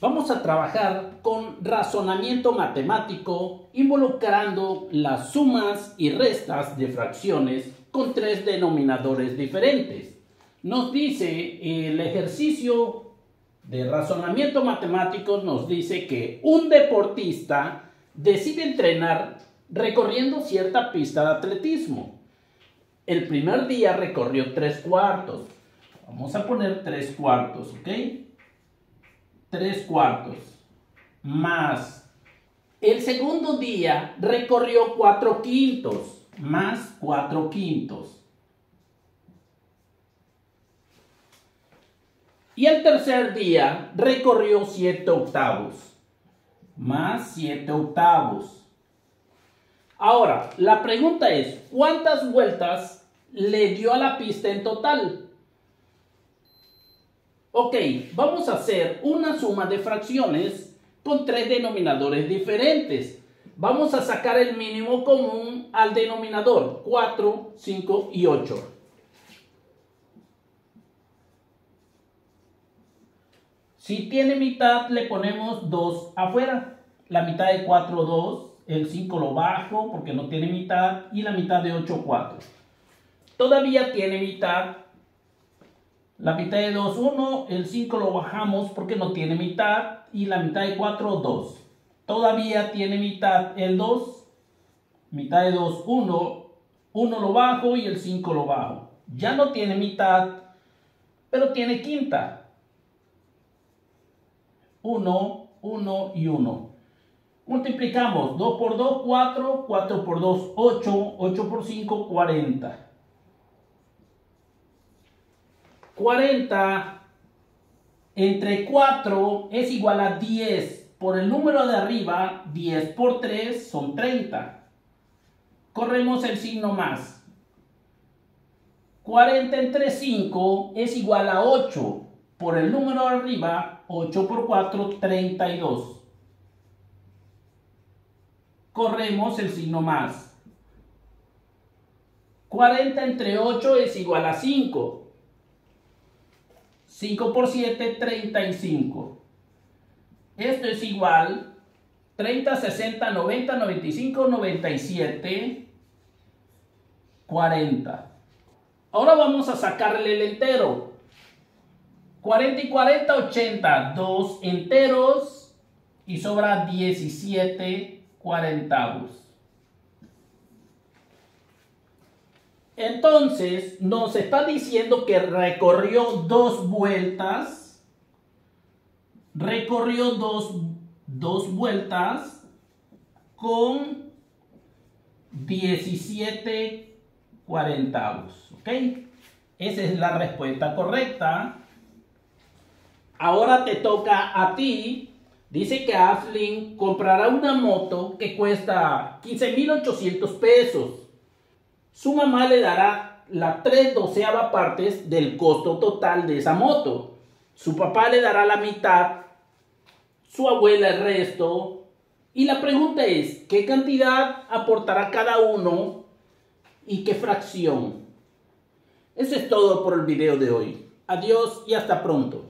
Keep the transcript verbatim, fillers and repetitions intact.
Vamos a trabajar con razonamiento matemático involucrando las sumas y restas de fracciones con tres denominadores diferentes. Nos dice el ejercicio de razonamiento matemático, nos dice que un deportista decide entrenar recorriendo cierta pista de atletismo. El primer día recorrió tres cuartos. Vamos a poner tres cuartos, ¿ok? Tres cuartos. Más. El segundo día recorrió cuatro quintos. Más cuatro quintos. Y el tercer día recorrió siete octavos. Más siete octavos. Ahora, la pregunta es, ¿cuántas vueltas le dio a la pista en total? Ok, vamos a hacer una suma de fracciones con tres denominadores diferentes. Vamos a sacar el mínimo común al denominador, cuatro, cinco y ocho. Si tiene mitad, le ponemos dos afuera. La mitad de cuatro, dos. El cinco lo bajo porque no tiene mitad. Y la mitad de ocho, cuatro. Todavía tiene mitad. La mitad de dos, uno. El cinco lo bajamos porque no tiene mitad. Y la mitad de cuatro, dos. Todavía tiene mitad el dos. Mitad de dos, uno. uno lo bajo y el cinco lo bajo. Ya no tiene mitad, pero tiene quinta. uno, uno y uno. Multiplicamos dos por dos, cuatro, cuatro por dos, ocho, ocho por cinco, cuarenta. cuarenta entre cuatro es igual a diez. Por el número de arriba, diez por tres son treinta. Corremos el signo más. cuarenta entre cinco es igual a ocho. Por el número de arriba, ocho por cuatro, treinta y dos. Corremos el signo más. cuarenta entre ocho es igual a cinco. cinco por siete, treinta y cinco. Esto es igual treinta, sesenta, noventa, noventa y cinco, noventa y siete, cuarenta. Ahora vamos a sacarle el entero. cuarenta y cuarenta, ochenta. dos enteros y sobra diecisiete cuarentavos. Entonces nos está diciendo que recorrió dos vueltas. Recorrió dos, dos vueltas con diecisiete cuarentavos. ¿Ok? Esa es la respuesta correcta. Ahora te toca a ti. Dice que Aslin comprará una moto que cuesta quince mil ochocientos pesos. Su mamá le dará las tres doceavas partes del costo total de esa moto. Su papá le dará la mitad, su abuela el resto. Y la pregunta es, ¿qué cantidad aportará cada uno y qué fracción? Eso es todo por el video de hoy. Adiós y hasta pronto.